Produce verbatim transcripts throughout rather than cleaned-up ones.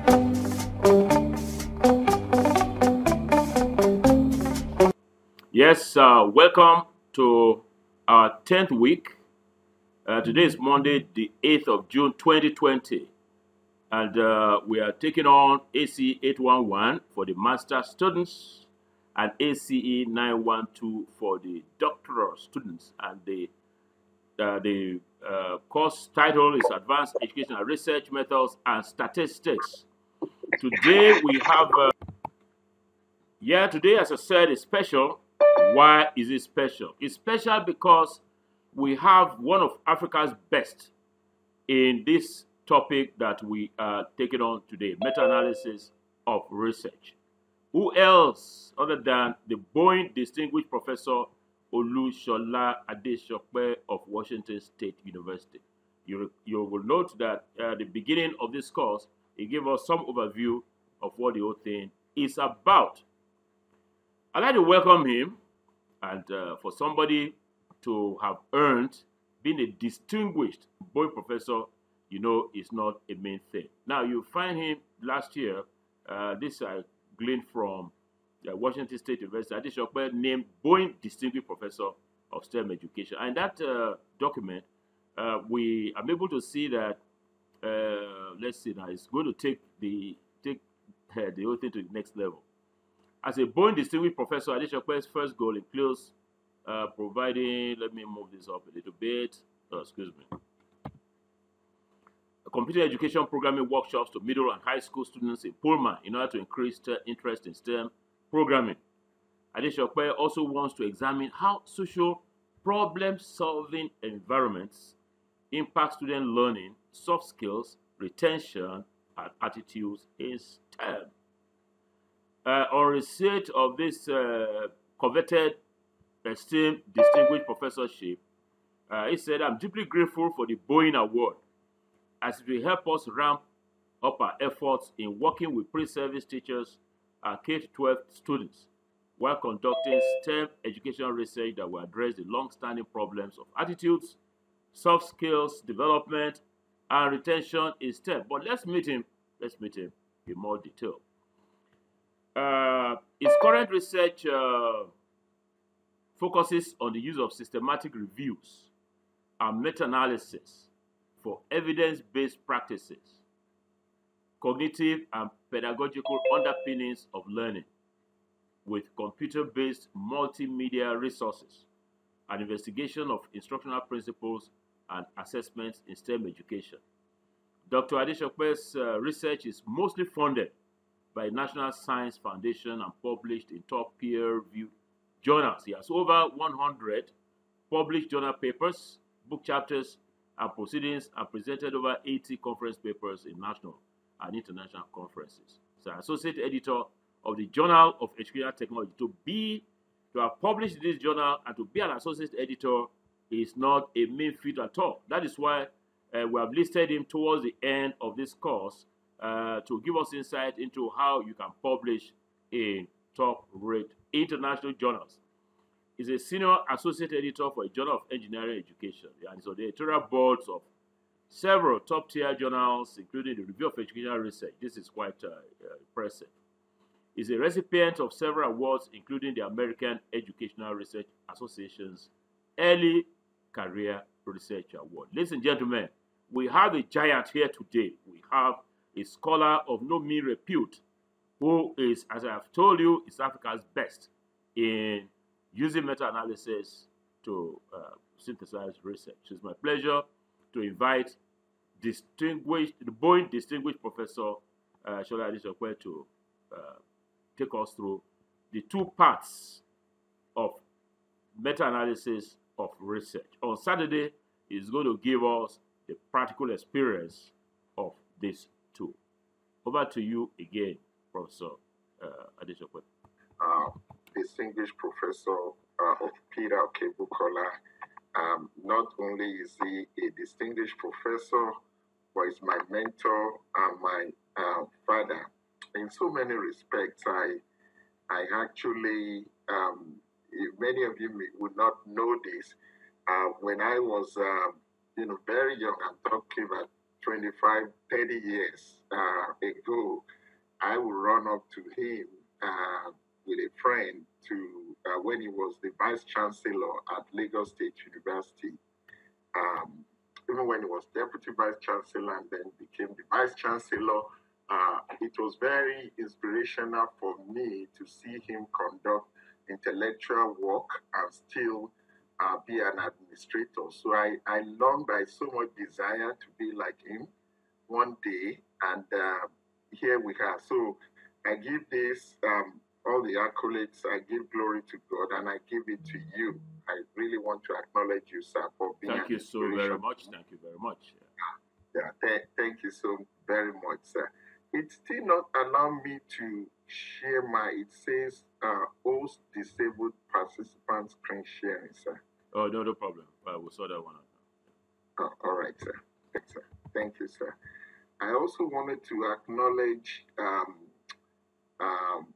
Yes, uh, welcome to our tenth week. Uh, today is Monday, the eighth of June, twenty twenty, and uh, we are taking on A C E eight one one for the master students and A C E nine one two for the doctoral students. And the uh, the uh, course title is Advanced Educational Research Methods and Statistics. Today we have, uh, yeah, today, as I said, is special. Why is it special? It's special because we have one of Africa's best in this topic that we are taking on today, meta-analysis of research. Who else other than the Boeing Distinguished Professor Olushola Adesope of Washington State University. You, you will note that at the beginning of this course, he gave us some overview of what the whole thing is about. I'd like to welcome him, and uh, for somebody to have earned being a distinguished Boeing professor, you know, is not a main thing. Now, you find him last year, uh, this I gleaned from uh, Washington State University, Adesope named Boeing Distinguished Professor of STEM Education. And that uh, document, uh, we I'm able to see that, uh, let's see now, it's going to take the, take, uh, the whole thing to the next level. As a Boeing Distinguished Professor, Adesope's first goal includes uh, providing, let me move this up a little bit, oh, excuse me, a computer education programming workshops to middle and high school students in Pullman in order to increase interest in STEM programming. Adesope also wants to examine how social problem-solving environments impact student learning, soft skills, retention, and attitudes in STEM. Uh, on receipt of this uh, coveted esteemed distinguished professorship, uh, he said, "I'm deeply grateful for the Boeing Award as it will help us ramp up our efforts in working with pre-service teachers and K through twelve students while conducting STEM educational research that will address the long-standing problems of attitudes, soft skills development, and retention in STEM." But let's meet him. Let's meet him in more detail. Uh, his current research uh, focuses on the use of systematic reviews and meta-analysis for evidence-based practices, cognitive and pedagogical underpinnings of learning with computer-based multimedia resources, and investigation of instructional principles and assessments in STEM education. Doctor Adesope's uh, research is mostly funded by National Science Foundation and published in top peer-reviewed journals. He has over one hundred published journal papers, book chapters, and proceedings, and presented over eighty conference papers in national and international conferences. He's an associate editor of the Journal of Educational Technology. To be, to have published this journal and to be an associate editor is not a mean feat at all. That is why uh, we have listed him towards the end of this course Uh, to give us insight into how you can publish in top-rate international journals. He's a senior associate editor for a Journal of Engineering Education, and so the editorial boards of several top-tier journals, including the Review of Educational Research. This is quite uh, uh, impressive. He's a recipient of several awards, including the American Educational Research Association's Early Career Research Award. Ladies and gentlemen, we have a giant here today. We have a scholar of no mean repute, who is, as I have told you, is Africa's best in using meta-analysis to uh, synthesize research. It's my pleasure to invite distinguished, the Boeing Distinguished Professor uh, Shola Adesope to uh, take us through the two parts of meta-analysis of research. On Saturday, he's going to give us the practical experience of this tool. Over to you again, Professor uh, Adesope. Uh, distinguished Professor uh, of Peter Okebukola. Um, not only is he a distinguished professor, but he's my mentor and my uh, father. In so many respects, I, I actually, um, many of you may, would not know this. Uh, when I was, um, you know, very young, I'm talking about twenty-five, thirty years uh, ago, I would run up to him uh, with a friend to uh, when he was the vice chancellor at Lagos State University. Um, even when he was deputy vice chancellor and then became the vice chancellor, uh, it was very inspirational for me to see him conduct intellectual work and still uh, be an administrator. So I, I longed, I so much desire to be like him one day, and uh, here we are. So I give this um, all the accolades, I give glory to God, and I give it to you. I really want to acknowledge you, sir, for being Thank an you so very inspiration. much. Thank you very much. Yeah, th- thank you so very much, sir. It still not allow me to share my, it says, uh, host disabled participants screen sharing, sir. Oh, no, no problem. Uh, we'll sort that one out. Oh, all right, sir. Thanks, sir. Thank you, sir. I also wanted to acknowledge um, um,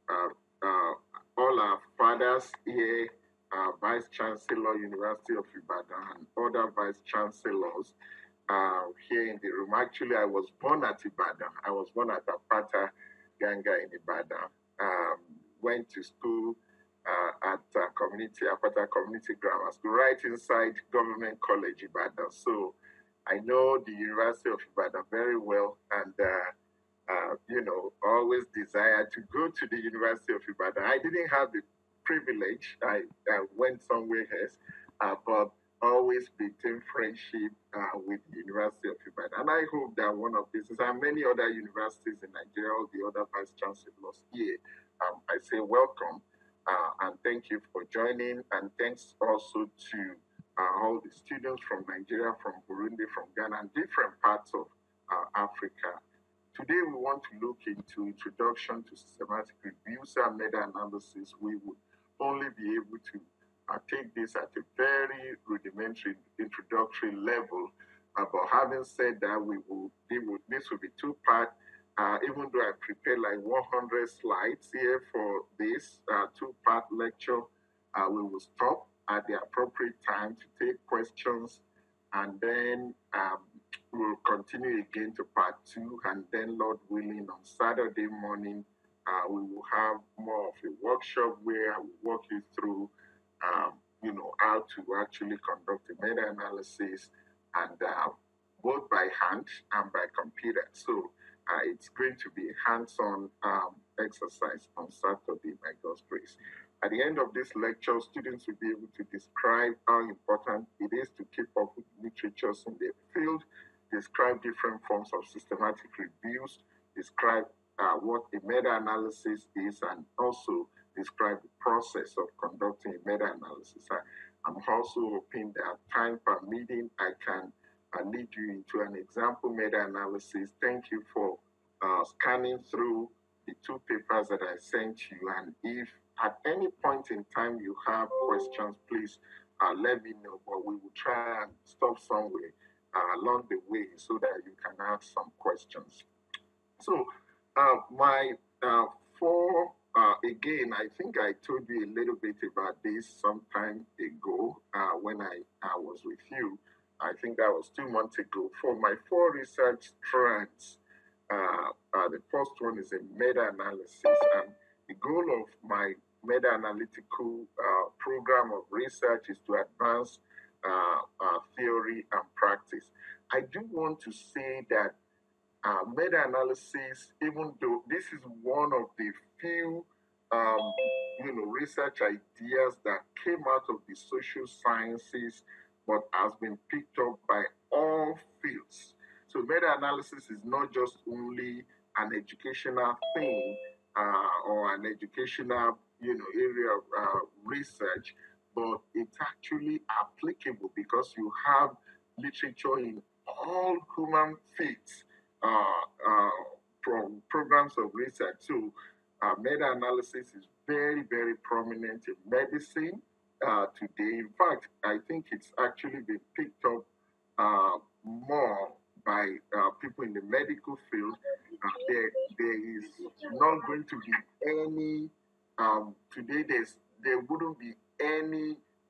uh, uh, all our fathers here, uh, Vice Chancellor, University of Ibadan, and other Vice Chancellors uh, here in the room. Actually, I was born at Ibadan. I was born at Apata Ganga in Ibadan. Um, went to school uh, at uh, community, Apata Community Grammar School, right inside Government College Ibadan. So I know the University of Ibadan very well, and uh, uh, you know, always desired to go to the University of Ibadan. I didn't have the privilege. I, I went somewhere else, uh, but always maintain friendship uh, with the University of Ibadan. And I hope that one of these, and many other universities in Nigeria, all the other vice chancellors here, um, I say welcome uh, and thank you for joining. And thanks also to uh, all the students from Nigeria, from Burundi, from Ghana, and different parts of uh, Africa. Today, we want to look into introduction to systematic reviews and meta-analysis. We would only be able to uh, take this at a very rudimentary introductory level. Uh, but having said that, we will, will this will be two-part. Uh, even though I prepared like one hundred slides here for this uh, two-part lecture, uh, we will stop at the appropriate time to take questions, and then um, we'll continue again to part two, and then, Lord willing, on Saturday morning, uh, we will have more of a workshop where I will walk you through, um, you know, how to actually conduct a meta-analysis, and uh, both by hand and by computer. So uh, it's going to be a hands-on um, exercise on Saturday, by God's grace. At the end of this lecture, students will be able to describe how important it is to keep up with literatures in their field, describe different forms of systematic reviews, describe uh, what a meta-analysis is, and also describe the process of conducting a meta-analysis. I, I'm also hoping that time permitting, I can uh, lead you into an example meta-analysis. Thank you for uh, scanning through the two papers that I sent you, and if at any point in time you have questions, please uh, let me know, but we will try and stop somewhere uh, along the way so that you can ask some questions. So uh, my uh, four, uh, again, I think I told you a little bit about this some time ago uh, when I, I was with you. I think that was two months ago. For my four research strands, uh, uh, the first one is a meta-analysis, and the goal of my meta-analytical uh, program of research is to advance uh, uh, theory and practice. I do want to say that uh, meta-analysis, even though this is one of the few um, you know, research ideas that came out of the social sciences, but has been picked up by all fields. So meta-analysis is not just only an educational thing uh, or an educational, you know, area of uh, research, but it's actually applicable because you have literature in all human fields uh, uh, from programs of research. So uh, meta-analysis is very, very prominent in medicine uh, today. In fact, I think it's actually been picked up uh, more by uh, people in the medical field. Uh, there, there is not going to be any, um, today there's, there wouldn't be any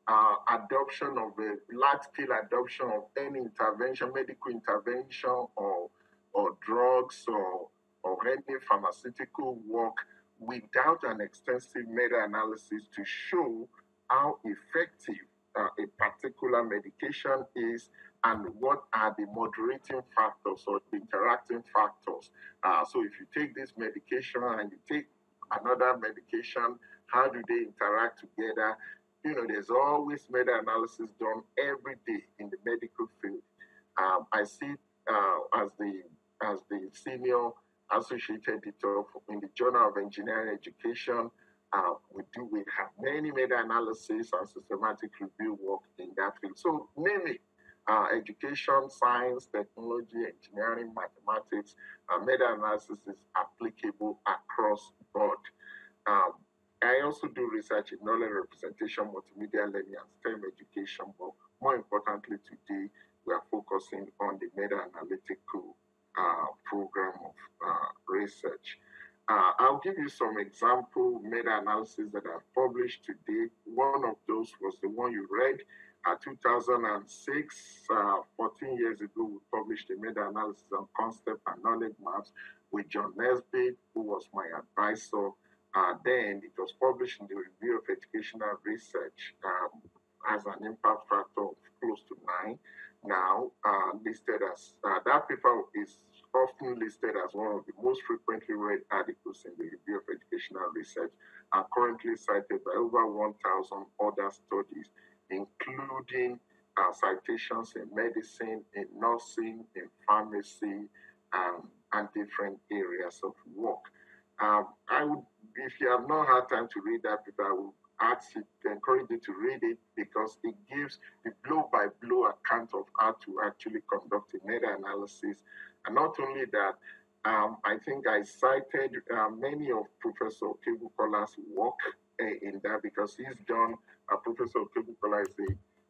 uh, adoption of a large-scale adoption of any intervention, medical intervention, or or drugs, or or any pharmaceutical work without an extensive meta-analysis to show how effective uh, a particular medication is and what are the moderating factors or the interacting factors. Uh, so if you take this medication and you take another medication, how do they interact together? You know, there's always meta-analysis done every day in the medical field. Um, I see uh, as the as the senior associate editor in the Journal of Engineering Education. Uh, we do we have many meta-analysis and systematic review work in that field. So name it. Uh, education, science, technology, engineering, mathematics, uh, meta-analysis is applicable across board. Um, I also do research in knowledge representation, multimedia learning, and STEM education, but more importantly today, we are focusing on the meta-analytical uh, program of uh, research. Uh, I'll give you some example meta-analysis that I've published today. One of those was the one you read. Uh, two thousand six, uh, fourteen years ago, we published a meta-analysis on concept and knowledge maps with John Nesbitt, who was my advisor. Uh, then it was published in the Review of Educational Research um, as an impact factor of close to nine. Now, uh, listed as, uh, that paper is often listed as one of the most frequently read articles in the Review of Educational Research, and currently cited by over one thousand other studies, including uh, citations in medicine, in nursing, in pharmacy, um, and different areas of work. Um, I would, if you have not had time to read that paper, I would ask you to encourage you to read it because it gives the blow-by-blow account of how to actually conduct a meta-analysis. And not only that, um, I think I cited uh, many of Professor Okebukola's work uh, in that because he's done. Uh, Professor Okebukola is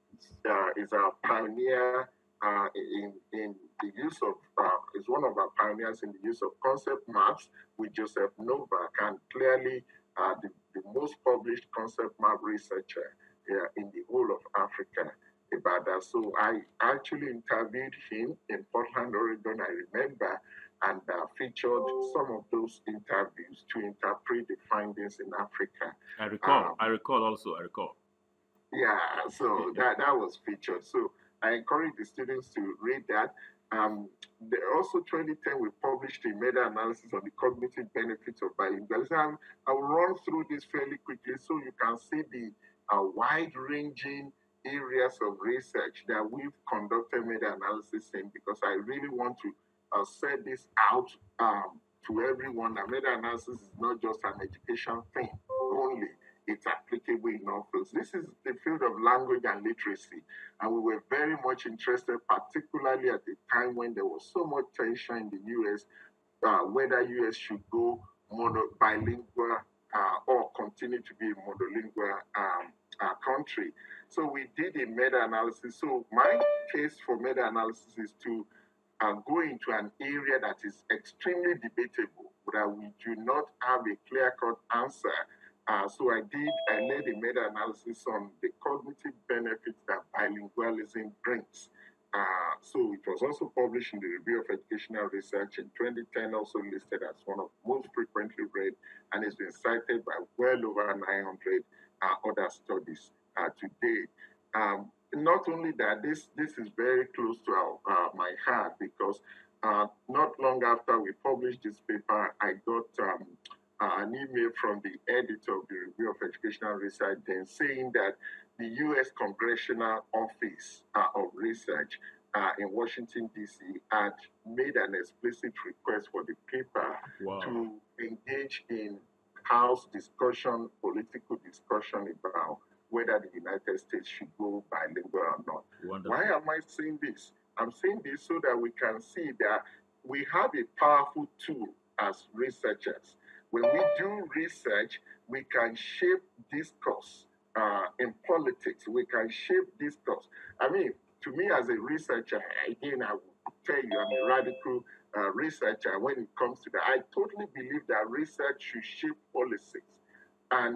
a uh, is a pioneer uh, in in the use of uh, is one of our pioneers in the use of concept maps with Joseph Novak, and clearly uh, the, the most published concept map researcher uh, in the whole of Africa about that. So I actually interviewed him in Portland, Oregon, I remember, and uh, featured some of those interviews to interpret the findings in Africa. I recall. Um, I recall also. I recall. Yeah, so that, that was featured. So I encourage the students to read that. Um, there also twenty ten, we published a meta-analysis on the cognitive benefits of bilingualism. I will run through this fairly quickly so you can see the uh, wide-ranging areas of research that we've conducted meta-analysis in, because I really want to uh, set this out um, to everyone that meta-analysis is not just an education thing only. It's applicable in all fields. This is the field of language and literacy, and we were very much interested, particularly at the time when there was so much tension in the U S, uh, whether U S should go mono bilingual uh, or continue to be a monolingual um, uh, country. So we did a meta-analysis. So my case for meta-analysis is to uh, go into an area that is extremely debatable, that we do not have a clear-cut answer. Uh, so I did, I led a meta-analysis on the cognitive benefits that bilingualism brings. Uh, so it was also published in the Review of Educational Research in twenty ten, also listed as one of the most frequently read, and it's been cited by well over nine hundred uh, other studies uh, to date. Um, not only that, this, this is very close to our, uh, my heart, because uh, not long after we published this paper, I got um, Uh, an email from the editor of the Review of Educational Research then saying that the U S Congressional Office uh, of Research uh, in Washington, D C had made an explicit request for the paper Wow. to engage in House discussion, political discussion about whether the United States should go bilingual or not. Wonderful. Why am I saying this? I'm saying this so that we can see that we have a powerful tool as researchers. When we do research, we can shape discourse uh, in politics. We can shape discourse. I mean, to me as a researcher, again, I will tell you, I'm a radical uh, researcher when it comes to that. I totally believe that research should shape policies. And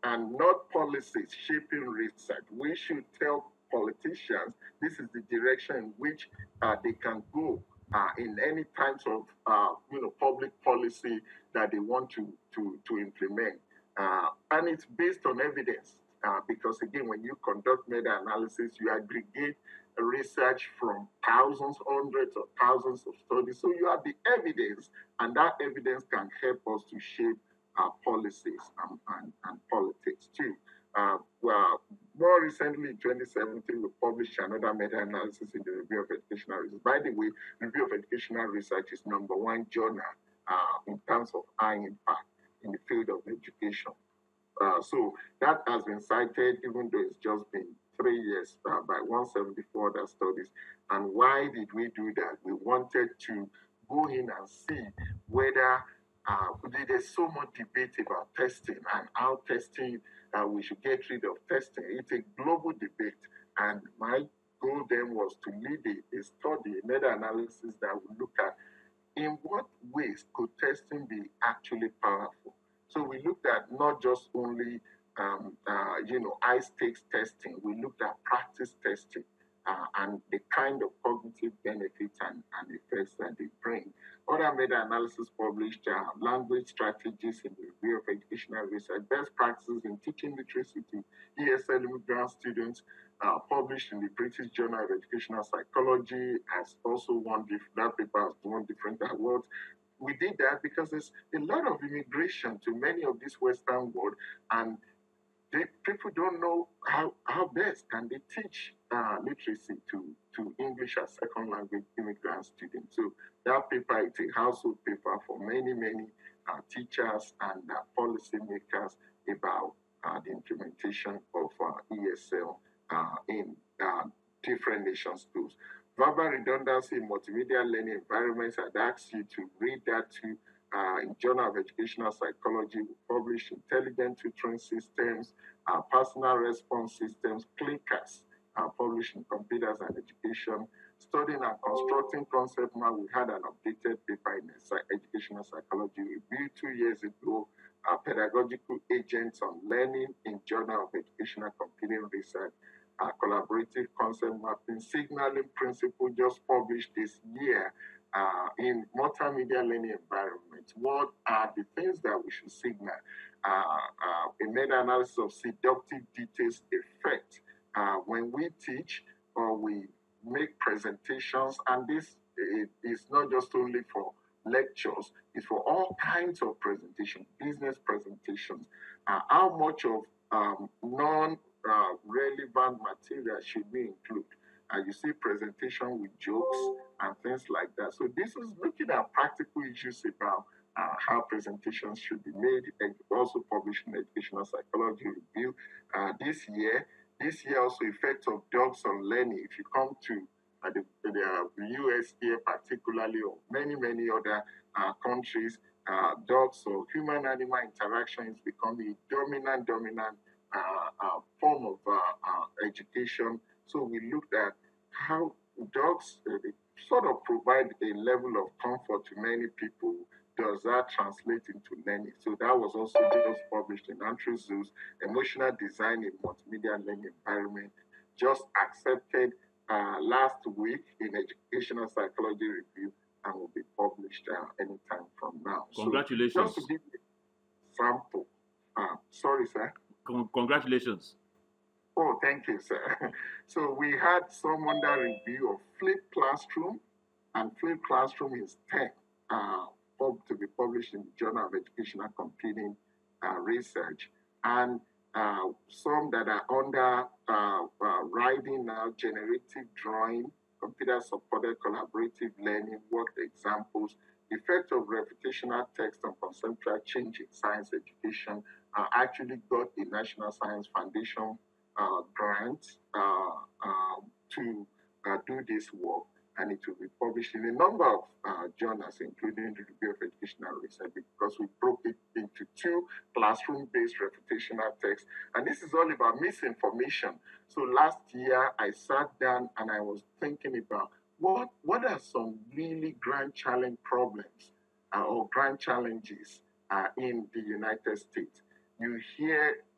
and not policies shaping research. We should tell politicians this is the direction in which uh, they can go uh, in any types of uh, you know public policy that they want to to to implement, uh, and it's based on evidence. Uh, because again, when you conduct meta-analysis, you aggregate research from thousands, hundreds of thousands of studies. So you have the evidence, and that evidence can help us to shape our policies and, and, and politics too. Uh, well, more recently, in twenty seventeen, we published another meta-analysis in the Review of Educational Research. By the way, Review of Educational Research is number one journal uh, in terms of high impact in the field of education. Uh, so that has been cited, even though it's just been three years, uh, by one hundred seventy-four other studies. And why did we do that? We wanted to go in and see whether uh, there's so much debate about testing and how testing, uh, we should get rid of testing. It's a global debate. And my goal then was to lead a, a study, a meta-analysis that would look at in what ways could testing be actually powerful. So we looked at not just only, um, uh, you know, high stakes testing. We looked at practice testing uh, and the kind of cognitive benefits and, and effects that they bring. Other meta-analysis published uh, language strategies in the Review of Educational Research, best practices in teaching literacy to E S L immigrant students, uh, published in the British Journal of Educational Psychology, has also won, that paper has won different awards. We did that because there's a lot of immigration to many of this Western world, and they, people don't know how, how best can they teach uh, literacy to, to English as second language immigrant students. So that paper is a household paper for many, many uh, teachers and uh, policymakers about uh, the implementation of uh, E S L uh, in uh, different nation schools. Verbal redundancy in multimedia learning environments, I'd ask you to read that too. Uh, in Journal of Educational Psychology, we published intelligent tutoring systems, uh, personal response systems, clickers, uh, published in Computers and Education. Studying and constructing concept map, we had an updated paper in Educational Psychology Review two years ago. Uh, pedagogical agents on learning in Journal of Educational Computing Research. Uh, collaborative concept mapping, signaling principle, just published this year uh, in multimedia learning environments. What are the things that we should signal? Uh, uh, a meta-analysis of seductive details effect uh, when we teach or we make presentations, and this is not just only for lectures, it's for all kinds of presentations, business presentations. Uh, how much of um, non Uh, relevant material should we include? And uh, you see presentation with jokes and things like that. So this is looking at practical issues about uh, how presentations should be made, and also published in Educational Psychology Review uh, this year. This year also effects of dogs on learning. If you come to uh, the, the U S here particularly, or many, many other uh, countries, uh, dogs or human-animal interaction is becoming a dominant, dominant Uh, uh, form of uh, uh, education. So we looked at how dogs uh, sort of provide a level of comfort to many people. Does that translate into learning? So that was also just published in Anthrozoos, Emotional Design in Multimedia Learning Environment, just accepted uh, last week in Educational Psychology Review and will be published uh, anytime from now. Congratulations. So just to give you a sample. Uh, sorry, sir. Con- congratulations. Oh, thank you, sir. So we had some under review of Flipped Classroom, and Flipped Classroom is ten, uh, to be published in the Journal of Educational Computing uh, Research, and uh, some that are under uh, uh, writing now, generative drawing, computer-supported collaborative learning, worked examples, effect of reputational text on conceptual change in science education. Uh, actually got a National Science Foundation uh, grant uh, um, to uh, do this work, and it will be published in a number of uh, journals, including the Review of Educational Research, because we broke it into two classroom-based reputational texts. And this is all about misinformation. So last year, I sat down and I was thinking about what, what are some really grand challenge problems uh, or grand challenges uh, in the United States. You hear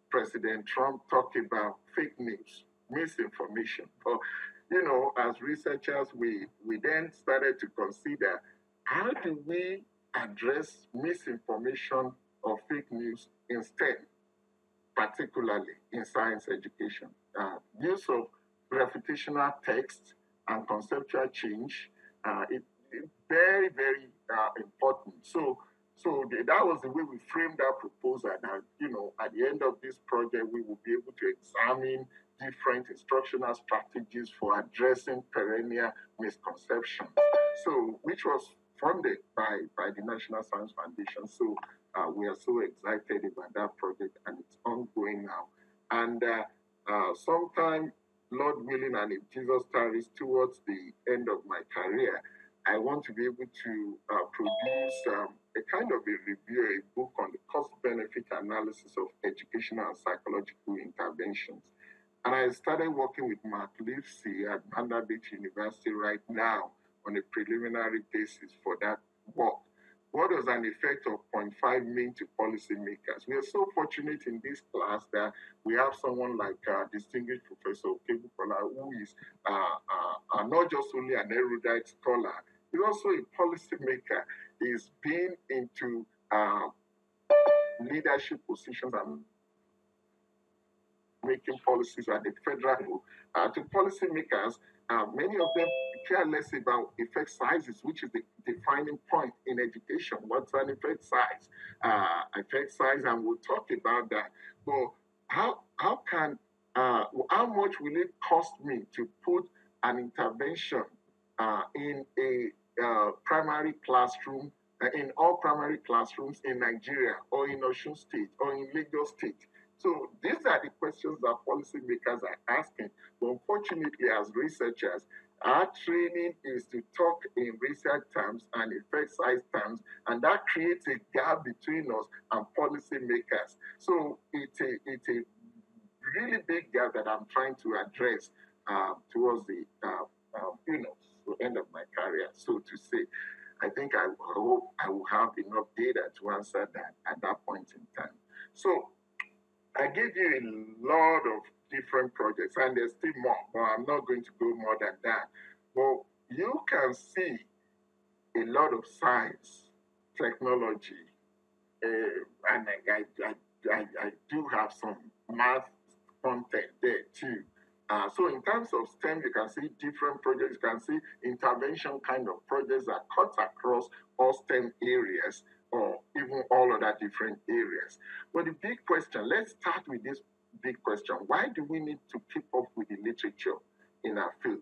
President Trump talked about fake news, misinformation. But, you know, as researchers, we, we then started to consider how do we address misinformation or fake news in STEM, particularly in science education. Uh, use of reputational text and conceptual change, uh, it, it very, very uh, important. So, so the, that was the way we framed our proposal. That, you know, at the end of this project, we will be able to examine different instructional strategies for addressing perennial misconceptions. So, which was funded by, by the National Science Foundation. So uh, we are so excited about that project, and it's ongoing now. And uh, uh, sometime, Lord willing, and if Jesus tarries towards the end of my career, I want to be able to uh, produce um, a kind of a review, a book on the cost-benefit analysis of educational and psychological interventions. And I started working with Mark Livesey at Vanderbilt University right now on a preliminary basis for that work. What does an effect of zero point five mean to policymakers? We are so fortunate in this class that we have someone like uh, distinguished Professor Okebukala, who is uh, uh, uh, not just only an erudite scholar, he's also a policymaker. He's been into uh, leadership positions and making policies at the federal level. Uh, to policymakers, uh, many of them care less about effect sizes, which is the defining point in education. What's an effect size? Uh, effect size, and we'll talk about that. But how how can uh, how much will it cost me to put an intervention uh, in a uh, primary classroom, uh, in all primary classrooms in Nigeria, or in Osun State, or in Lagos State? So these are the questions that policymakers are asking. But unfortunately, as researchers, our training is to talk in research terms and effect size terms, and that creates a gap between us and policymakers. So it's a, it's a really big gap that I'm trying to address uh, towards the uh, uh, you know, so end of my career, so to say. I think I hope I will have enough data to answer that at that point in time. So I gave you a lot of different projects, and there's still more, but I'm not going to go more than that. But you can see a lot of science, technology, uh, and I, I, I, I do have some math content there too. Uh, so in terms of STEM, you can see different projects, you can see intervention kind of projects that cut across all STEM areas, or even all other different areas. But the big question, let's start with this big question. Why do we need to keep up with the literature in our field?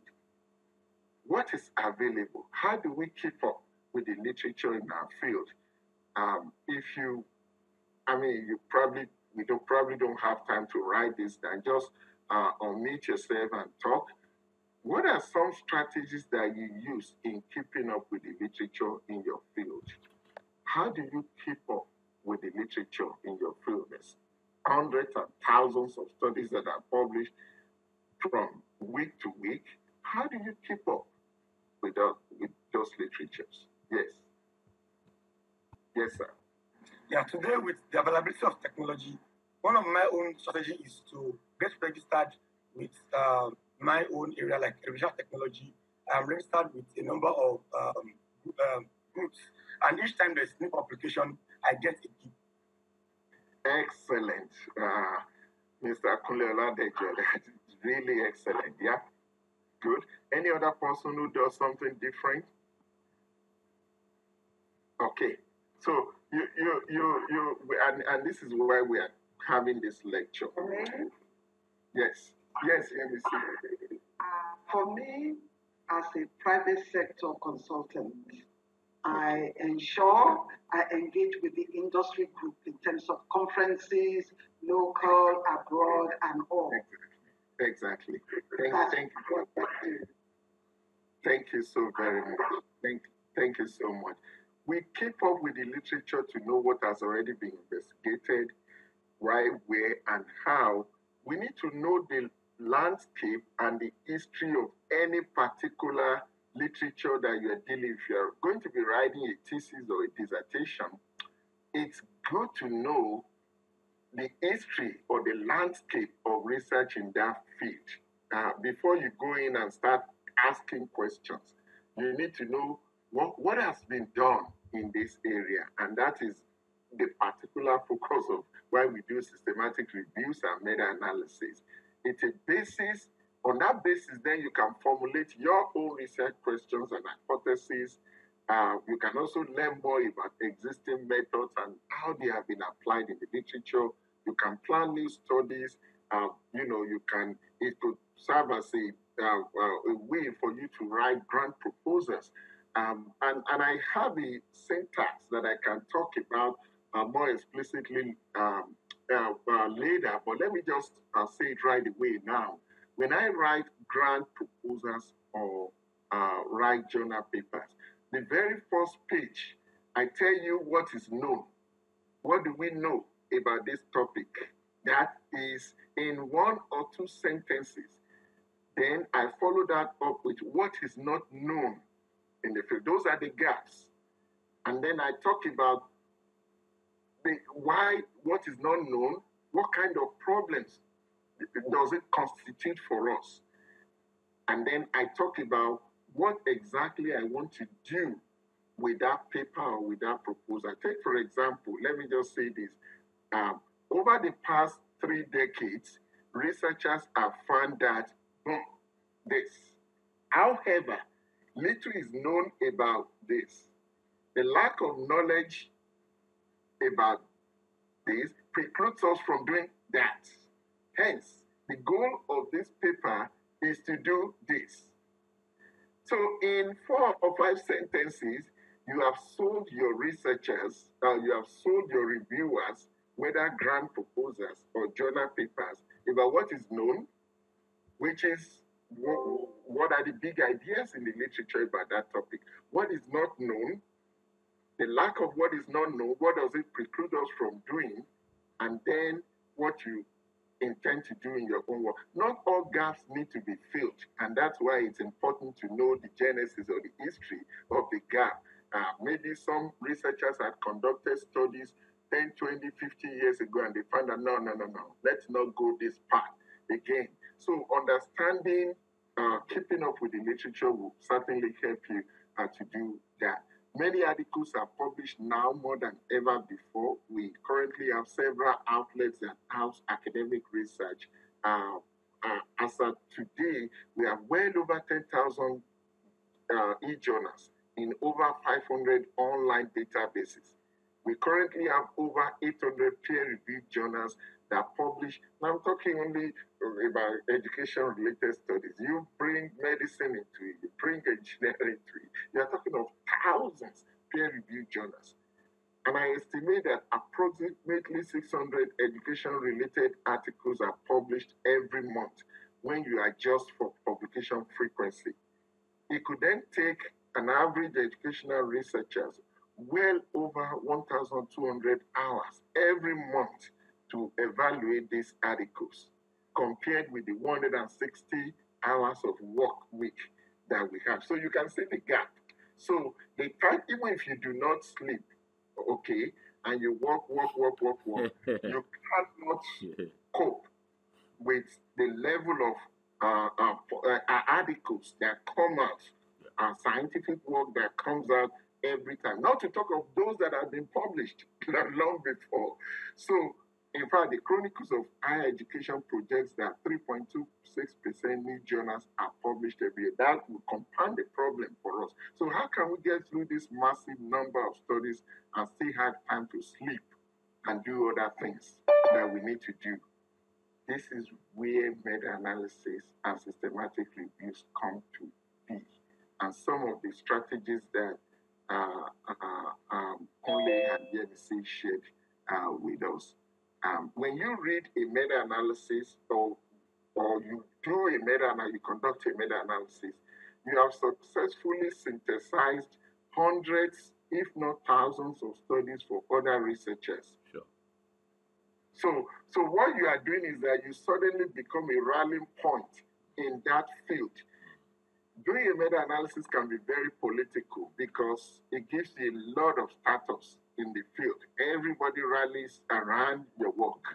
What is available? How do we keep up with the literature in our field? Um, if you, I mean, you probably, we don't, probably don't have time to write this down. Just uh, unmute yourself and talk. What are some strategies that you use in keeping up with the literature in your field? How do you keep up with the literature in your field? There's hundreds and thousands of studies that are published from week to week. How do you keep up with, uh, with those literatures? Yes. Yes, sir. Yeah, today with the availability of technology, one of my own strategies is to get registered with uh, my own area, like revision technology. I'm registered with a number of um, um, groups. And each time there's new application, I get a gift. Excellent. Uh, Mister Kulela Dejo, that's really excellent. Yeah, good. Any other person who does something different? Okay. So you, you, you, you, and, and this is why we are having this lecture. Mm-hmm. Yes. Yes, let me see. Uh, for me, as a private sector consultant, I ensure I engage with the industry group in terms of conferences, local, abroad, and all. Exactly. Thank, thank, you. Thank you so very much. Thank, thank you so much. We keep up with the literature to know what has already been investigated, why, where, and how. We need to know the landscape and the history of any particular literature that you're dealing with. If you're going to be writing a thesis or a dissertation, it's good to know the history or the landscape of research in that field. Uh, before you go in and start asking questions, you need to know what, what has been done in this area. And that is the particular focus of why we do systematic reviews and meta-analysis. It's a basis. On that basis, then you can formulate your own research questions and hypotheses. Uh, you can also learn more about existing methods and how they have been applied in the literature. You can plan new studies. Uh, you know, you can, it could serve as a, uh, uh, a way for you to write grant proposals. Um, and, and I have a syntax that I can talk about uh, more explicitly um, uh, uh, later, but let me just uh, say it right away now. When I write grant proposals or uh, write journal papers, the very first page, I tell you what is known. What do we know about this topic? That is in one or two sentences. Then I follow that up with what is not known in the field. Those are the gaps. And then I talk about the why, what is not known, what kind of problems does it constitute for us? And then I talk about what exactly I want to do with that paper or with that proposal. Take, for example, let me just say this. Um, over the past three decades, researchers have found that boom, this. However, little is known about this. The lack of knowledge about this precludes us from doing that. Hence, the goal of this paper is to do this. So in four or five sentences, you have sold your researchers, uh, you have sold your reviewers, whether grant proposals or journal papers, about what is known, which is what, what are the big ideas in the literature about that topic. What is not known, the lack of what is not known, what does it preclude us from doing, and then what you intend to do in your own work. Not all gaps need to be filled, and that's why it's important to know the genesis or the history of the gap. Uh, maybe some researchers had conducted studies ten, twenty, fifty years ago, and they found out, no, no, no, no, let's not go this path again. So understanding, uh, keeping up with the literature will certainly help you uh, to do that. Many articles are published now more than ever before. We currently have several outlets that house academic research. Uh, uh, as of today, we have well over ten thousand uh, e-journals in over five hundred online databases. We currently have over eight hundred peer-reviewed journals that publish. Now I'm talking only about education-related studies. You bring medicine into it, you bring engineering into it. You're talking of thousands peer-reviewed journals. And I estimate that approximately six hundred education-related articles are published every month when you adjust for publication frequency. It could then take an average educational researchers well over one thousand two hundred hours every month to evaluate these articles, compared with the one hundred sixty hours of work week that we have. So you can see the gap. So the time, even if you do not sleep, okay, and you work, work, work, work, work, you cannot cope with the level of uh, uh, uh, articles that come out, uh, scientific work that comes out every time. Not to talk of those that have been published long before. So, in fact, the Chronicles of Higher Education projects that three point two six percent new journals are published every year. That will compound the problem for us. So how can we get through this massive number of studies and still have time to sleep and do other things that we need to do? This is where meta-analysis and systematic reviews come to be. And some of the strategies that uh, uh, um, Conley and N B C shared uh, with us. Um, when you read a meta-analysis or, or you do a meta-analysis, you conduct a meta-analysis, you have successfully synthesized hundreds, if not thousands of studies for other researchers. Sure. So, so what you are doing is that you suddenly become a rallying point in that field. Doing a meta-analysis can be very political because it gives you a lot of status in the field. Everybody rallies around your work.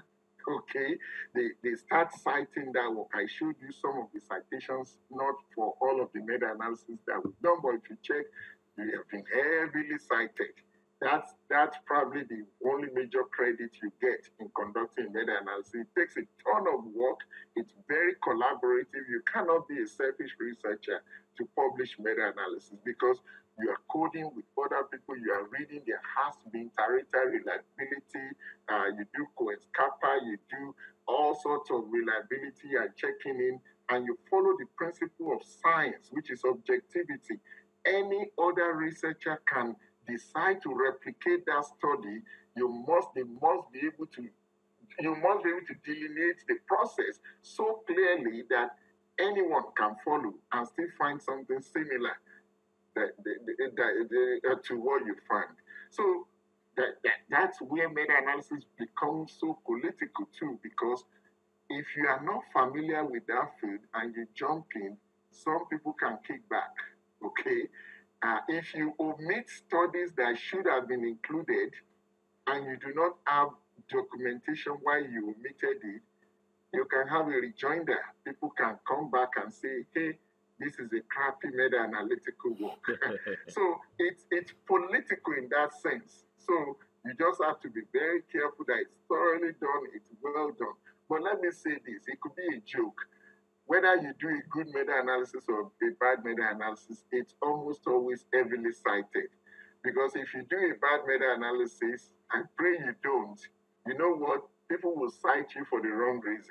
Okay, they, they start citing that work. I showed you some of the citations, not for all of the meta-analysis that we've done, but if you check, they have been heavily cited. That's that's probably the only major credit you get in conducting meta-analysis. It takes a ton of work. It's very collaborative. You cannot be a selfish researcher to publish meta-analysis because you are coding with other people. You are reading. There has to be inter-rater reliability. Uh, you do Cohen's kappa. You do all sorts of reliability and checking in, and you follow the principle of science, which is objectivity. Any other researcher can decide to replicate that study. You must, they must be able to, you must be able to delineate the process so clearly that anyone can follow and still find something similar that, that, that, that, to what you find. So that, that that's where meta-analysis becomes so political too, because if you are not familiar with that field and you jump in, some people can kick back, okay? Uh, if you omit studies that should have been included and you do not have documentation why you omitted it, you can have a rejoinder. People can come back and say, hey, this is a crappy meta-analytical work. So it's, it's political in that sense. So you just have to be very careful that it's thoroughly done, it's well done. But let me say this, it could be a joke. Whether you do a good meta-analysis or a bad meta-analysis, it's almost always heavily cited. Because if you do a bad meta-analysis, I pray you don't, you know what? People will cite you for the wrong reason.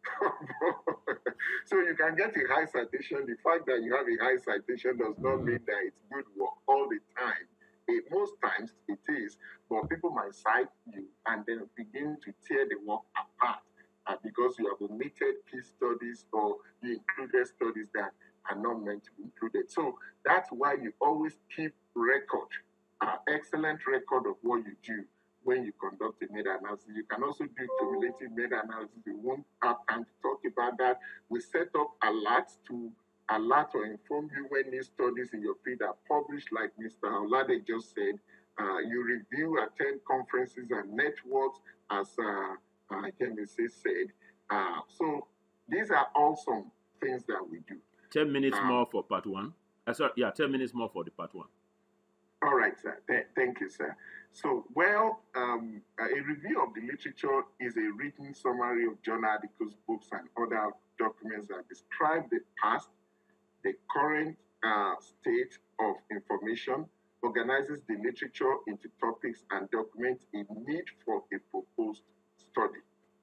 So you can get a high citation. The fact that you have a high citation does not mean that it's good work all the time. It, most times it is, but people might cite you and then begin to tear the work apart. Uh, because you have omitted key studies or you included studies that are not meant to be included. So that's why you always keep record, uh, excellent record of what you do when you conduct a meta-analysis. You can also do cumulative meta-analysis. We won't have time to talk about that. We set up alerts to alert or inform you when new studies in your field are published, like Mister Olade just said. Uh, you review, attend conferences and networks as uh, Uh, Kemi said. Uh, so these are all some things that we do. Ten minutes um, more for part one. Uh, sorry, yeah, ten minutes more for the part one. All right, sir. Th- thank you, sir. So, well, um, a review of the literature is a written summary of journal articles, books, and other documents that describe the past, the current uh, state of information, organizes the literature into topics, and documents a need for a proposed study.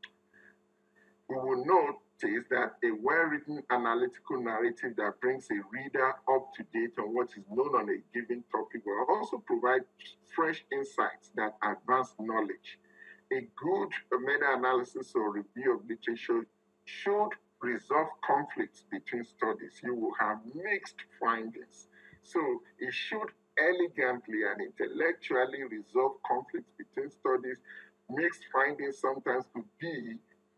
We will notice that a well-written analytical narrative that brings a reader up to date on what is known on a given topic will also provide fresh insights that advance knowledge. A good meta-analysis or review of literature should resolve conflicts between studies. You will have mixed findings. So it should elegantly and intellectually resolve conflicts between studies. Mixed findings sometimes could be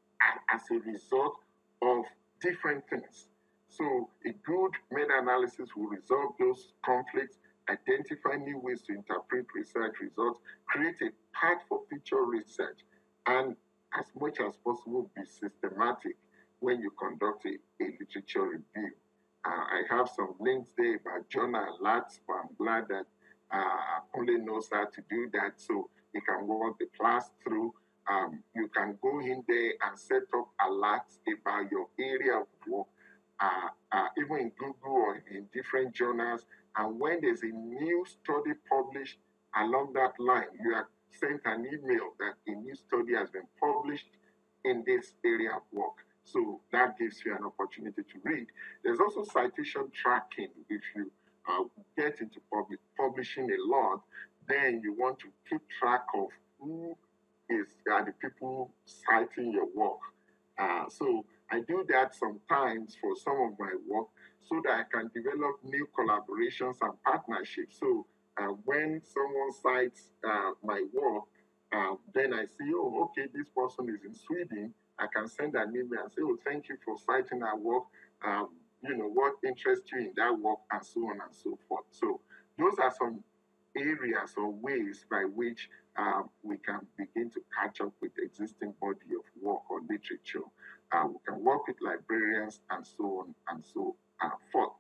as a result of different things. So a good meta-analysis will resolve those conflicts, identify new ways to interpret research results, create a path for future research, and as much as possible be systematic when you conduct a, a literature review. Uh, I have some links there about journal alerts, but I'm glad that uh, only knows how to do that. So you can walk the class through. Um, you can go in there and set up alerts about your area of work, uh, uh, even in Google or in different journals. And when there's a new study published along that line, you are sent an email that a new study has been published in this area of work. So that gives you an opportunity to read. There's also citation tracking. If you uh, get into public, publishing a lot, then you want to keep track of who is are the people citing your work. Uh, so I do that sometimes for some of my work so that I can develop new collaborations and partnerships. So uh, when someone cites uh, my work, uh, then I see, oh, okay, this person is in Sweden. I can send an email and say, oh, thank you for citing our work. Um, you know, what interests you in that work, and so on and so forth. So those are some areas or ways by which um, we can begin to catch up with the existing body of work. literature. Uh, we can work with librarians and so on and so uh, forth.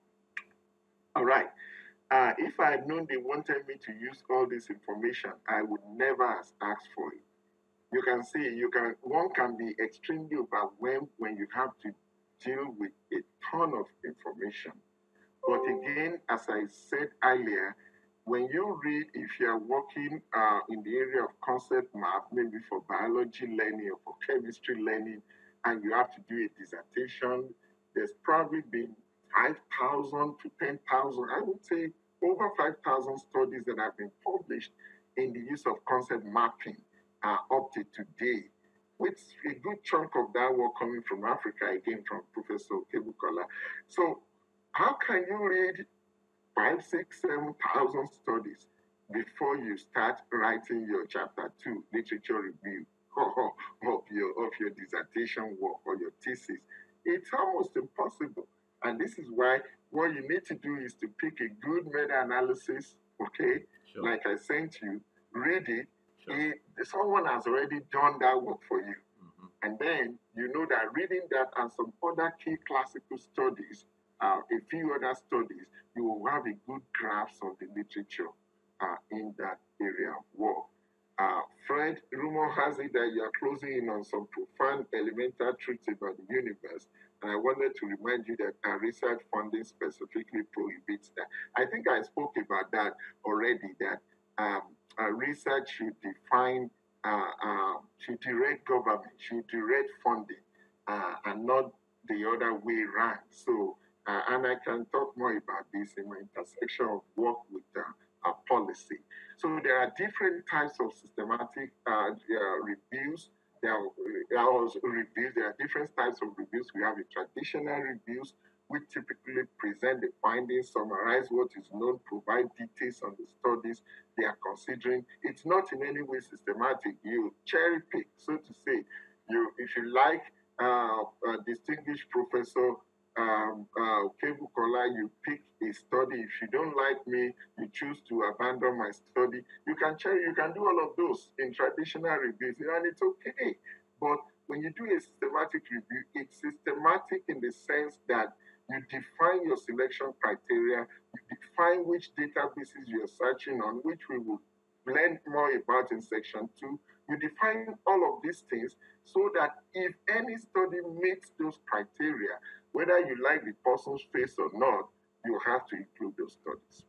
All right. Uh, if I had known they wanted me to use all this information, I would never have asked for it. You can see, you can one can be extremely overwhelmed when you have to deal with a ton of information. But again, as I said earlier, when you read, if you are working uh, in the area of concept math, maybe for biology learning or for chemistry learning, and you have to do a dissertation, there's probably been five thousand to ten thousand, I would say over five thousand studies that have been published in the use of concept mapping uh, up to today, with a good chunk of that work coming from Africa, again from Professor Kebukola. So how can you read five, six, seven thousand studies before you start writing your chapter two literature review of your of your dissertation work or your thesis? It's almost impossible. And this is why what you need to do is to pick a good meta-analysis, okay? Sure. Like I sent you, read it. Sure. it someone has already done that work for you. Mm-hmm. And then you know that reading that and some other key classical studies, uh, a few other studies, you will have a good grasp of the literature uh, in that area of work. Uh, Fred, rumor has it that you are closing in on some profound elemental truths about the universe. And I wanted to remind you that our research funding specifically prohibits that. I think I spoke about that already, that um, uh, research should define, uh, uh, should direct government, should direct funding, uh, and not the other way around. So, uh, and I can talk more about this in my intersection of work with uh, uh, policy. So there are different types of systematic uh, uh, reviews. There are, there are also reviews. There are different types of reviews. We have the traditional reviews, which typically present the findings, summarize what is known, provide details on the studies they are considering. It's not in any way systematic. You cherry pick, so to say. You, if you like uh, a distinguished professor um, uh, Kebukola, you pick a study. If you don't like me, you choose to abandon my study. You can cherry, you can do all of those in traditional reviews, and it's okay. But when you do a systematic review, it's systematic in the sense that you define your selection criteria, you define which databases you're searching on, which we will learn more about in section two. You define all of these things so that if any study meets those criteria, whether you like the person's face or not, you have to include those studies.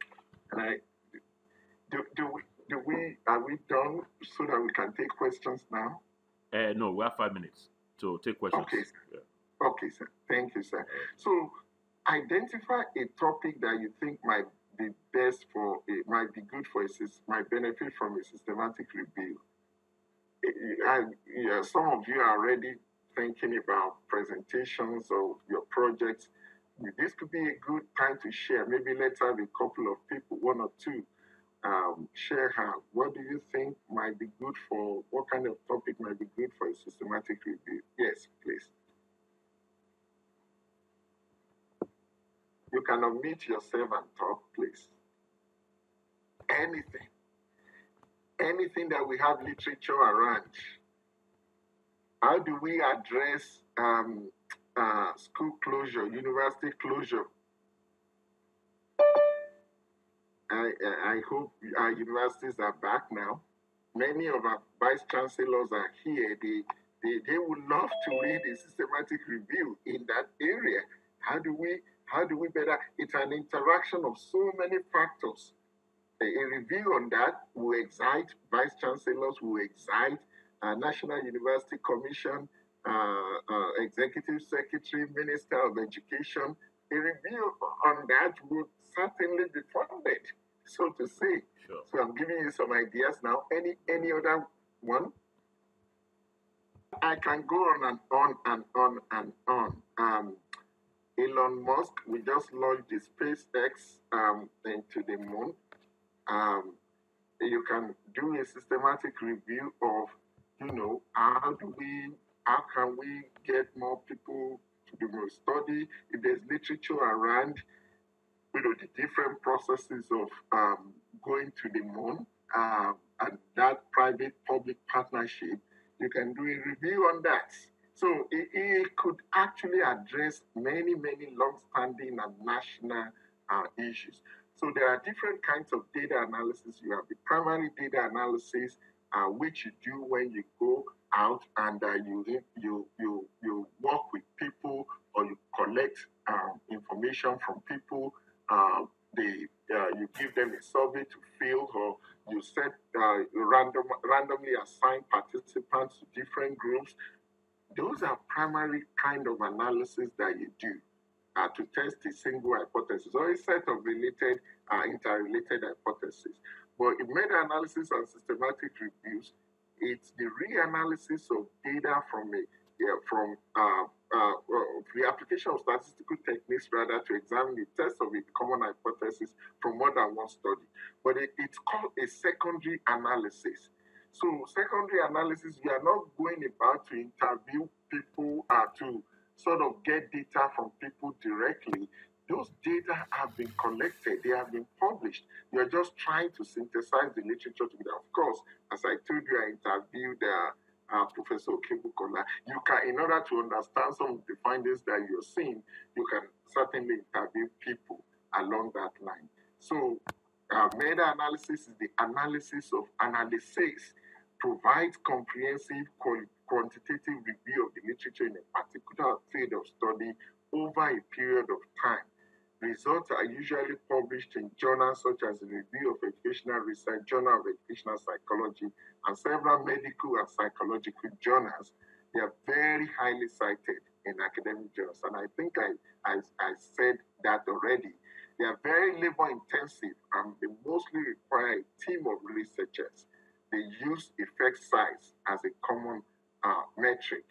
And I, do, do we, do we, are we done so that we can take questions now? Uh, no, we have five minutes to take questions. Okay, sir. Yeah. Okay, sir. Thank you, sir. So, identify a topic that you think might be best for, it might be good for a, might benefit from a systematic review. I, yeah, some of you are already thinking about presentations or your projects. This could be a good time to share. Maybe let's have a couple of people, one or two, um, share how. What do you think might be good for, what kind of topic might be good for a systematic review? Yes, please. You can unmute yourself and talk, please. Anything. Anything that we have literature around. How do we address um, uh, school closure, university closure? I, I hope our universities are back now. Many of our vice chancellors are here. They, they, they would love to read a systematic review in that area. How do we, how do we better? It's an interaction of so many factors. A, a review on that will excite vice chancellors, will excite uh, National University Commission, uh, uh, Executive Secretary, Minister of Education. A review on that would certainly be funded, so to say. Sure. So I'm giving you some ideas now. Any any other one? I can go on and on and on and on. Um, Elon Musk, we just launched the SpaceX um, into the moon. Um, you can do a systematic review of, you know, how do we, how can we get more people to do more study? If there's literature around, you know, the different processes of um, going to the moon uh, and that private-public partnership, you can do a review on that. So it, it could actually address many, many long-standing and national uh, issues. So there are different kinds of data analysis. You have the primary data analysis, uh, which you do when you go out and uh, you, you you you work with people or you collect um, information from people. Uh, they uh, you give them a survey to fill, or you set uh, random randomly assign participants to different groups. Those are primary kind of analysis that you do uh, to test a single hypothesis or a set of related, uh, interrelated hypotheses. But in meta-analysis and systematic reviews, it's the reanalysis of data from a yeah, from uh, uh, uh, the application of statistical techniques rather to examine the test of a common hypothesis from more than one study. But it, it's called a secondary analysis. So secondary analysis, we are not going about to interview people uh, to sort of get data from people directly. Those data have been collected, they have been published. You're just trying to synthesize the literature together. Of course, as I told you, I interviewed uh, uh, Professor Kebukola. You can, in order to understand some of the findings that you're seeing, you can certainly interview people along that line. So uh, meta-analysis is the analysis of analysis, provides comprehensive quantitative review of the literature in a particular field of study over a period of time. Results are usually published in journals such as the Review of Educational Research, Journal of Educational Psychology, and several medical and psychological journals. They are very highly cited in academic journals, and I think I, I, I said that already. They are very labor intensive and they mostly require a team of researchers. They use effect size as a common uh, metric.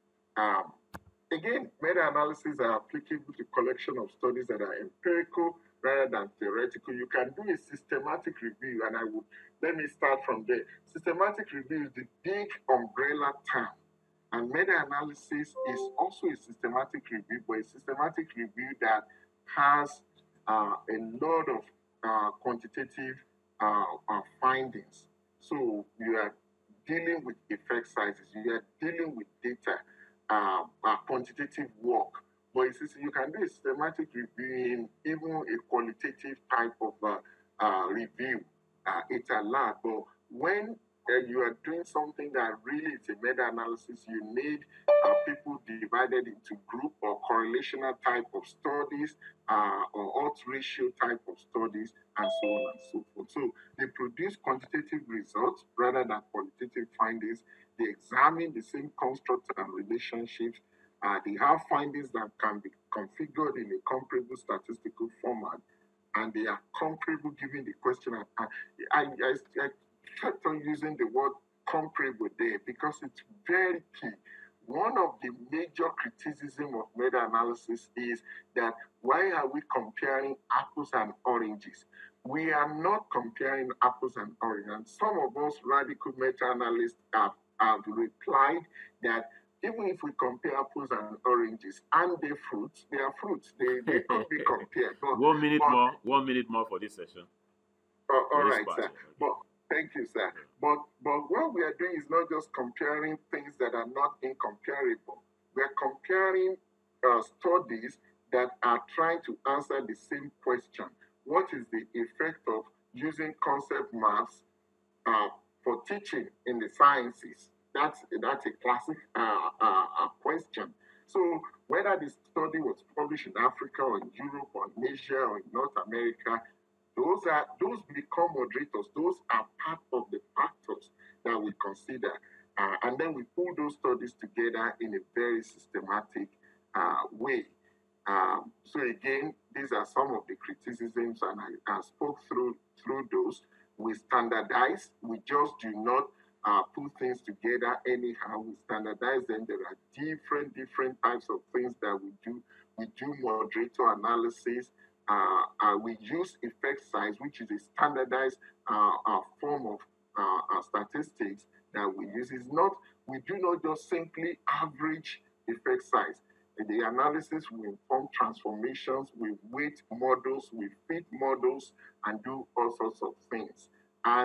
Um, again, meta-analyses are applicable to collection of studies that are empirical rather than theoretical. You can do a systematic review, and I would, let me start from there. Systematic review is the big umbrella term, and meta-analysis is also a systematic review, but a systematic review that has uh, a lot of uh, quantitative uh, uh, findings. So you are dealing with effect sizes, you are dealing with data, uh, uh, quantitative work. But you can do a systematic review in even a qualitative type of uh, uh, review. Uh, it's allowed. But when uh, you are doing something that really is a meta-analysis, you need uh, people divided into group or correlational type of studies uh, or odds ratio type of studies, and so on and so forth. So they produce quantitative results rather than qualitative findings. They examine the same constructs and relationships. Uh, they have findings that can be configured in a comparable statistical format, and they are comparable given the question. I, I, I, I kept on using the word comparable there because it's very key. One of the major criticism of meta-analysis is that why are we comparing apples and oranges? We are not comparing apples and oranges. And some of us radical meta-analysts have, have replied that even if we compare apples and oranges and they fruits, they are fruits. They, they could be compared. But, one minute but, more. One minute more for this session. Uh, all right, part, sir. okay. But thank you, sir. Yeah. But but what we are doing is not just comparing things that are not incomparable. We are comparing uh, studies that are trying to answer the same question: what is the effect of using concept maps uh, for teaching in the sciences? That's that's a classic uh, uh, uh, question. So whether the study was published in Africa or in Europe or in Asia or in North America, those are those become moderators. Those are part of the factors that we consider, uh, and then we pull those studies together in a very systematic uh, way. Um, so again, these are some of the criticisms, and I, I spoke through through those. We standardize. We just do not uh, put things together anyhow. We standardize them. There are different different types of things that we do. We do moderator analysis. Uh, uh, we use effect size, which is a standardized uh, uh, form of uh, uh, statistics that we use. Is not we do not just simply average effect size. In the analysis, we inform transformations, we weight models, we fit models, and do all sorts of things. And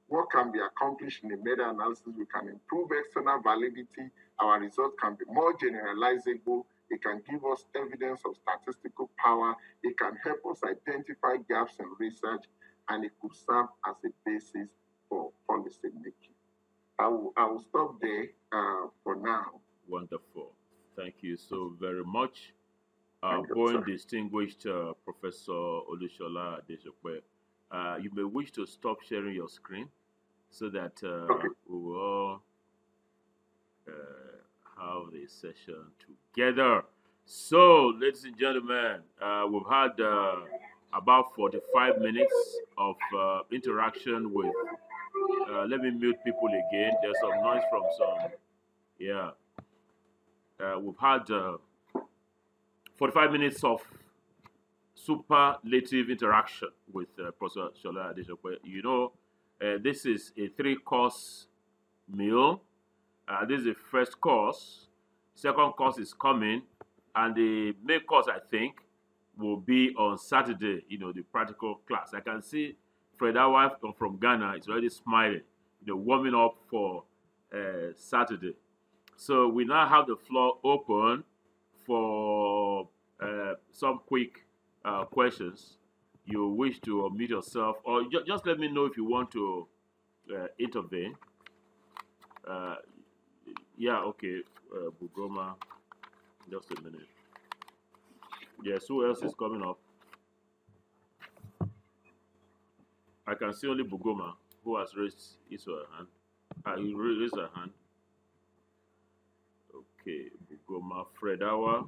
what can be accomplished in the meta-analysis. We can improve external validity. Our results can be more generalizable. It can give us evidence of statistical power. It can help us identify gaps in research, and it could serve as a basis for policy making. I will, I will stop there uh, for now. Wonderful. Thank you so very much. Uh, Thank you, going sir. distinguished uh, Professor Olusola Adesope, uh, you may wish to stop sharing your screen so that uh, Okay. we will all uh, have the session together. So, ladies and gentlemen, uh, we've had uh, about forty-five minutes of uh, interaction with. Uh, let me mute people again. There's some noise from some. Yeah. Uh, we've had uh, forty-five minutes of superlative interaction with uh, Professor Shola Adesope. You know, uh, this is a three-course meal. Uh, this is the first course. Second course is coming, and the main course, I think, will be on Saturday. You know, the practical class. I can see Fred Awa from Ghana is already smiling, you know, warming up for uh, Saturday. So we now have the floor open for uh, some quick uh, questions. You wish to unmute yourself, or ju just let me know if you want to uh, intervene. Uh, yeah, okay, uh, Bugoma, just a minute. Yes, who else is coming up? I can see only Bugoma, who has raised his or her hand. Uh, he raised her hand. Okay, Bugoma, Fred Awa.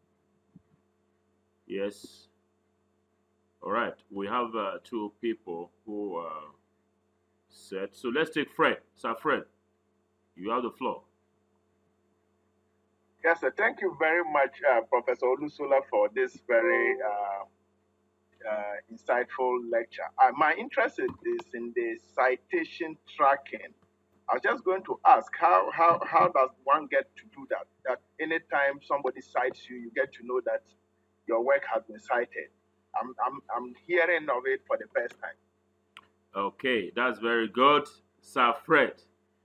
Yes. All right, we have uh, two people who are set. So let's take Fred. Sir Fred, you have the floor. Yes, sir. Thank you very much, uh, Professor Olusola, for this very uh, uh, insightful lecture. Uh, my interest is in the citation tracking. I was just going to ask, how, how, how does one get to do that? That anytime somebody cites you, you get to know that your work has been cited. I'm, I'm, I'm hearing of it for the first time. Okay, that's very good. Sir Fred.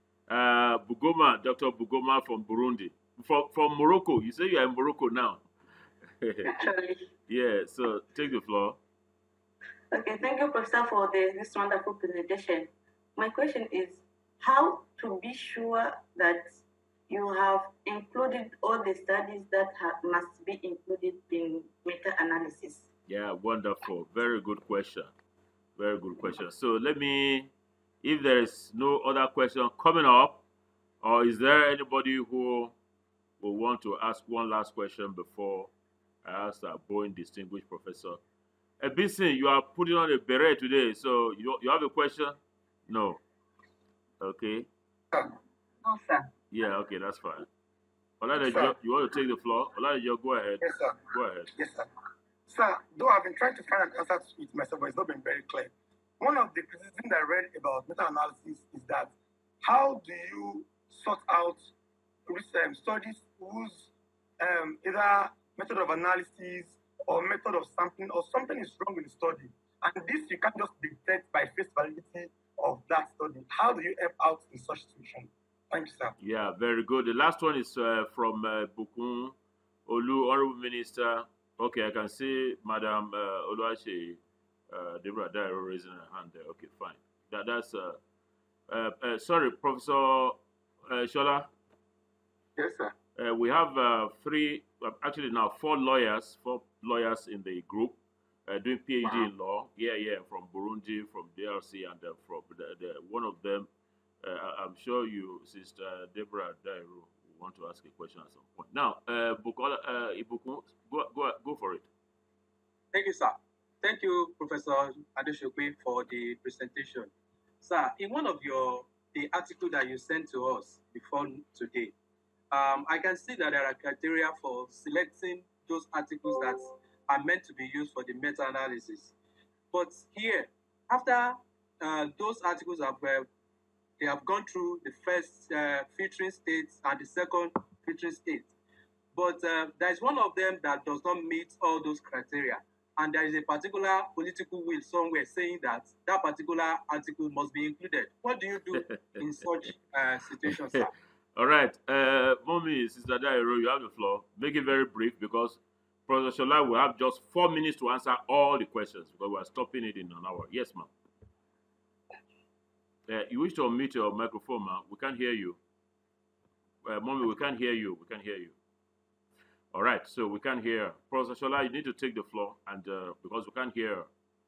Uh, Bugoma, Doctor Bugoma from Burundi. From, from Morocco. You say you are in Morocco now. Actually. Yeah, so take the floor. Okay, thank you, Professor, for the, this wonderful presentation. My question is, how to be sure that you have included all the studies that have, must be included in meta-analysis? Yeah, wonderful. Very good question. Very good question. So let me, if there is no other question coming up, or is there anybody who will want to ask one last question before I ask our Boeing distinguished professor? Ebisi, you are putting on a beret today, so you, you have a question? No. Okay. No, sir. Yeah, okay, that's fine. Oladejo, you want to take the floor? Oladejo, go ahead. Yes, sir. Go ahead. Yes, sir. Sir, though I've been trying to find an answer to it myself, but it's not been very clear. One of the criticisms I read about meta-analysis is that how do you sort out um, studies whose um, either method of analysis or method of sampling or something is wrong with the study? And this you can't just detect by face validity of that study. How do you help out in such situation? Thank you, sir. Yeah, very good. The last one is uh, from uh, Bukun Olu, Honorable Minister. Okay, I can see Madam uh, Oluwaseyi uh, Deborah Dairo raising her hand there. Okay, fine. That, that's, uh, uh, uh, sorry, Professor uh, Shola. Yes, sir. Uh, we have uh, three, uh, actually now four lawyers, four lawyers in the group uh, doing PhD Wow. in law. Yeah, yeah, from Burundi, from D R C, and uh, from the, the, one of them. Uh, I'm sure you, Sister Deborah Dairo, want to ask a question at some point. Now, uh, Bukola, uh, Ibukun, go, go, go for it. Thank you, sir. Thank you, Professor Adesope, for the presentation. Sir, in one of your, the article that you sent to us before today, um, I can see that there are criteria for selecting those articles that are meant to be used for the meta-analysis. But here, after uh, those articles have uh, they have gone through the first uh, filtering state and the second filtering state. But uh, there is one of them that does not meet all those criteria. and there is a particular political will somewhere saying that that particular article must be included. What do you do in such uh, situations, sir? All right. Uh, Mommy, Sister Dairo, you have the floor. Make it very brief because Professor Shola will have just four minutes to answer all the questions because we are stopping it in an hour. Yes, ma'am. Uh, you wish to unmute your microphone, ma'am. We can't hear you. Uh, Mommy, we can't hear you. We can't hear you. All right, so we can't hear. Professor Shola, you need to take the floor, and uh, because we can't hear.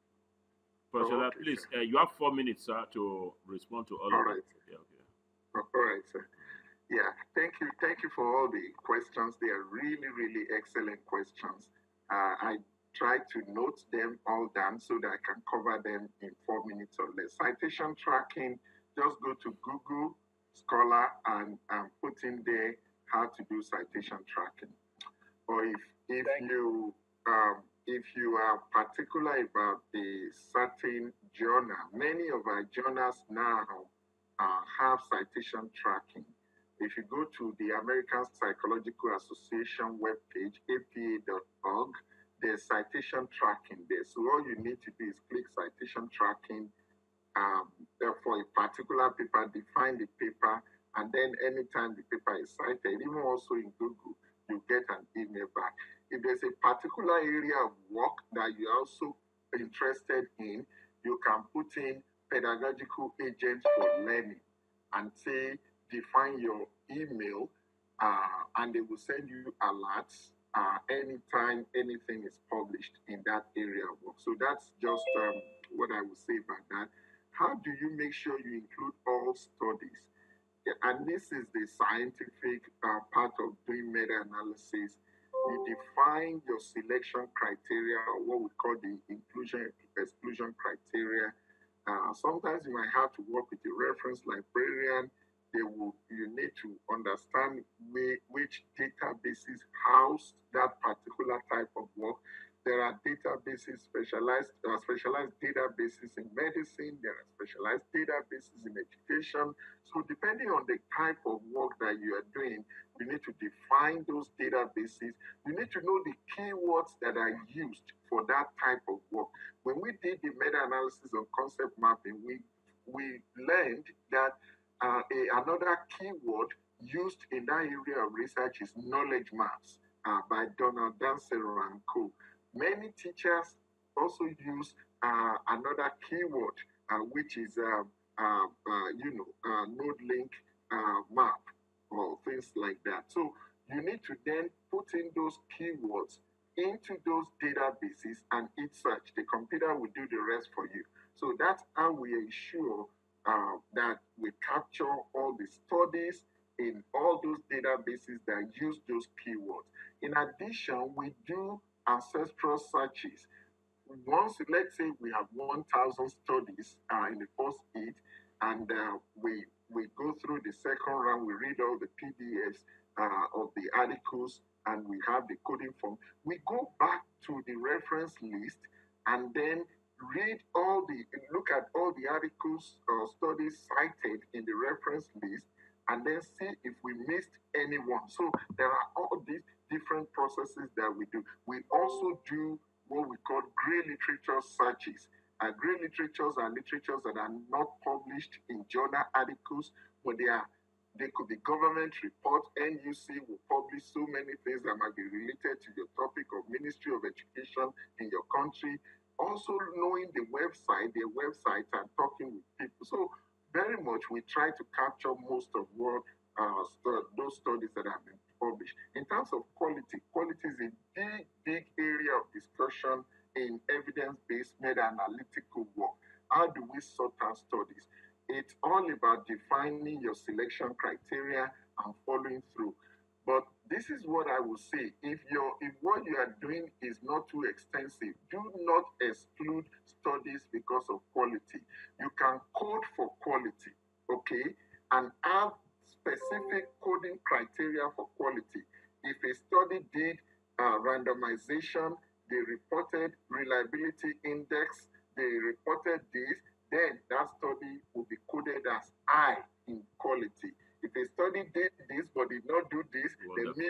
Professor Oh, Shola, okay, please, sir. uh, you have four minutes, sir, to respond to all All of right. it. Yeah, okay. All right, sir. Yeah, thank you. Thank you for all the questions. They are really, really excellent questions. Uh, I try to note them all down so that I can cover them in four minutes or less. Citation tracking, just go to Google Scholar and, and put in there how to do citation tracking. Or if if you um, if you are particular about a certain journal, many of our journals now uh, have citation tracking. If you go to the American Psychological Association webpage, A P A dot org, there's citation tracking there. So all you need to do is click citation tracking um, for a particular paper, define the paper, and then anytime the paper is cited, even also in Google, you get an email back. If there's a particular area of work that you're also interested in, you can put in pedagogical agents for learning and say, define your email, uh, and they will send you alerts uh, anytime anything is published in that area of work. So that's just um, what I would say about that. How do you make sure you include all studies? Yeah, and this is the scientific uh, part of doing meta-analysis. You define your selection criteria, or what we call the inclusion exclusion criteria. Uh, sometimes you might have to work with a reference librarian. They will, you need to understand where, which databases house that particular type of work. There are databases, specialized, uh, specialized databases in medicine. There are specialized databases in education. So depending on the type of work that you are doing, you need to define those databases. You need to know the keywords that are used for that type of work. When we did the meta-analysis on concept mapping, we, we learned that uh, a, another keyword used in that area of research is knowledge maps uh, by Donald Dancero and co. Many teachers also use uh, another keyword, uh, which is, uh, uh, uh, you know, uh, node link uh, map or things like that. So you need to then put in those keywords into those databases and hit search. The computer will do the rest for you. So that's how we ensure uh, that we capture all the studies in all those databases that use those keywords. In addition, we do ancestral searches. Once, let's say we have one thousand studies uh, in the first hit, and uh, we we go through the second round, we read all the P D Fs uh, of the articles, and we have the coding form. We go back to the reference list and then read all the, look at all the articles or studies cited in the reference list, and then see if we missed anyone. So there are all these different processes that we do. We also do what we call gray literature searches. Uh, gray literatures are literatures that are not published in journal articles, but they are they could be government reports. N U C will publish so many things that might be related to your topic of Ministry of Education in your country. Also knowing the website, their websites, and talking with people. So very much we try to capture most of what uh, st- those studies that have been published. In terms of quality, quality is a big, big area of discussion in evidence-based meta-analytical work. How do we sort out studies? It's all about defining your selection criteria and following through. But this is what I will say. If you're, if what you are doing is not too extensive, do not exclude studies because of quality. You can code for quality, okay, and have specific coding criteria for quality. If a study did uh, randomization, they reported reliability index, they reported this, then that study will be coded as high in quality. If a study did this but did not do this, then medium.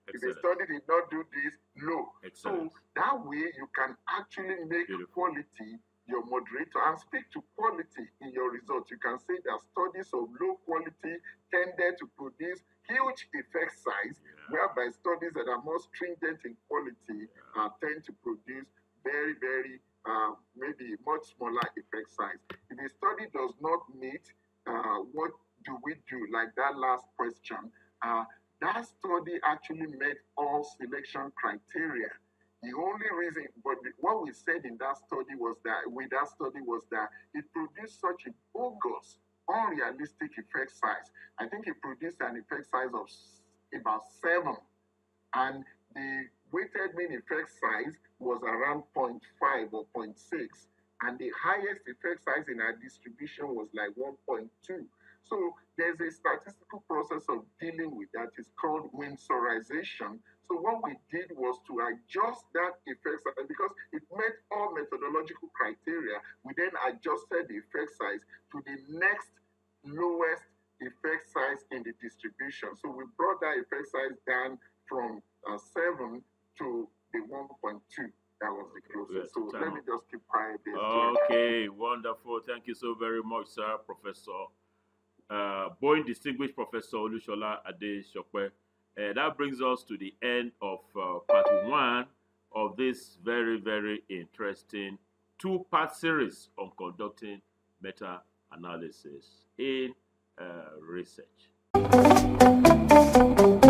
If a Excellent. study did not do this, low. Excellent. So that way you can actually make Beautiful. quality your moderator and speak to quality in your results. You can say that studies of low quality tended to produce huge effect size, Yeah. whereby studies that are more stringent in quality Yeah. uh, tend to produce very, very, uh, maybe much smaller effect size. If a study does not meet, uh, what do we do? Like that last question, uh, that study actually met all selection criteria. The only reason, but the- what we said in that study was that, with that study was that it produced such a bogus, unrealistic effect size. I think it produced an effect size of s- about seven, and the weighted mean effect size was around zero point five or zero point six, and the highest effect size in our distribution was like one point two. So there's a statistical process of dealing with that. It's called Windsorization. So what we did was to adjust that effect size because it met all methodological criteria. We then adjusted the effect size to the next lowest effect size in the distribution. So we brought that effect size down from uh, seven to the one point two. That was the closest. Yes, So time let me up. just keep quiet there. Okay, wonderful. Thank you so very much, sir, Professor. Uh, Boeing Distinguished Professor Olushola Adesokwe. Uh, that brings us to the end of uh, part one of this very, very interesting two-part series on conducting meta-analysis in uh, research.